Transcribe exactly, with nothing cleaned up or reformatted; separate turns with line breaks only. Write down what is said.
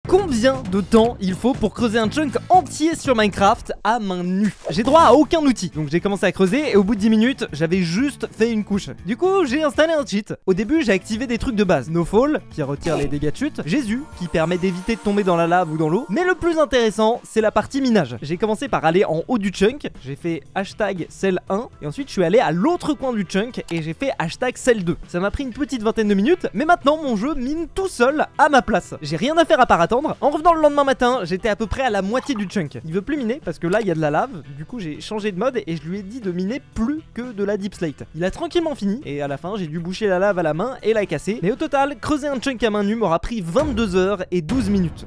Combien de temps il faut pour creuser un chunk entier sur Minecraft à main nue? J'ai droit à aucun outil, donc j'ai commencé à creuser et au bout de dix minutes, j'avais juste fait une couche. Du coup, j'ai installé un cheat. Au début, j'ai activé des trucs de base. No Fall, qui retire les dégâts de chute. Jésus, qui permet d'éviter de tomber dans la lave ou dans l'eau. Mais le plus intéressant, c'est la partie minage. J'ai commencé par aller en haut du chunk. J'ai fait hashtag cell un. Et ensuite, je suis allé à l'autre coin du chunk et j'ai fait hashtag cell deux. Ça m'a pris une petite vingtaine de minutes, mais maintenant, mon jeu mine tout seul à ma place. J'ai rien à faire à part attendre. En revenant le lendemain matin, j'étais à peu près à la moitié du chunk. Il veut plus miner parce que là, il y a de la lave. Du coup, j'ai changé de mode et je lui ai dit de miner plus que de la deep slate. Il a tranquillement fini et à la fin, j'ai dû boucher la lave à la main et la casser. Mais au total, creuser un chunk à main nue m'aura pris vingt-deux heures et douze minutes.